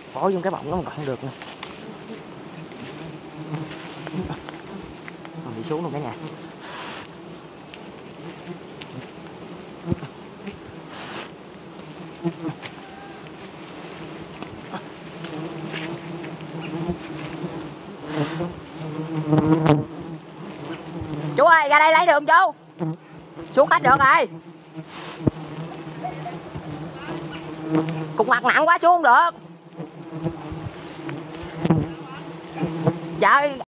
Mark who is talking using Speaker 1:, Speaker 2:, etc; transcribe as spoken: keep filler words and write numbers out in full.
Speaker 1: bỏ vô cái bọng nó còn không được nè. Còn bị xuống luôn cả nhà. Chú ơi, ra đây lấy đường chú. Xuống hết được rồi. Cục mặt nặng quá xuống không được. Dạ